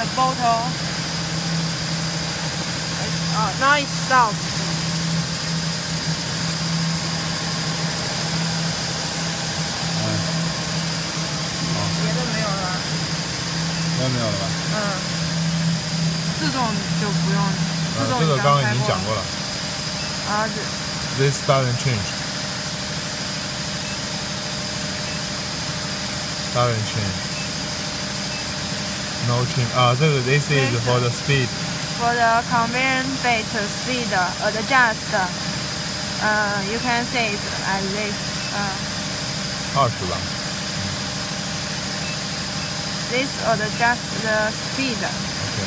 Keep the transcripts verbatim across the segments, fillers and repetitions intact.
bottle. Uh, now it's stopped. 嗯，好， 别的没有了。 别的没有了吧？ 嗯，自动就不用。 呃，这个刚刚已经讲过了。 啊，这。 This doesn't change. Doesn't change. No change. 啊，这个 this is for the speed. For the conveyor belt speed adjust, uh, you can say it as this. 二十吧。 This adjust the speed. Okay.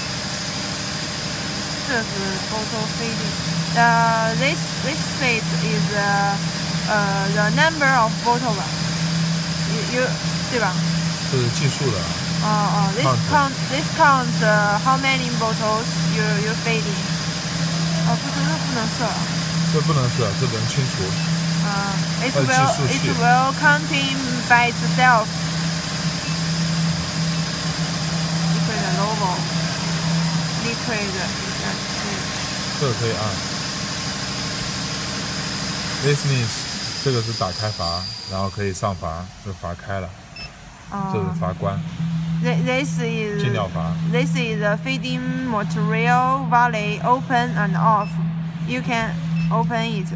这是 bottle feeding. The this this speed is uh, uh the number of bottle 吧 ？You you 对吧？ 这是计数的。 哦哦 ，this count this counts uh, how many bottles you you feeding. 哦，不，这不能设。 这不能设，这能清除。 啊 ，it will it will counting by itself. Liquid logo. Liquid. 这个可以按。This means 这个是打开阀，然后可以上阀，这阀开了。 哦。 这是阀关。 This is 进料阀。 This is the feeding material valve open and off. You can open it.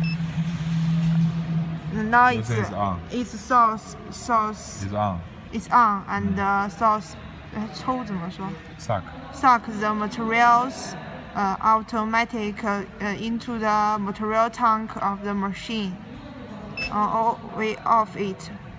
Now it's it's source source. It's on. It's on and the source. 抽怎么说 ？Suck. Suck the materials uh, automatic uh, into the material tank of the machine. Uh, we off it.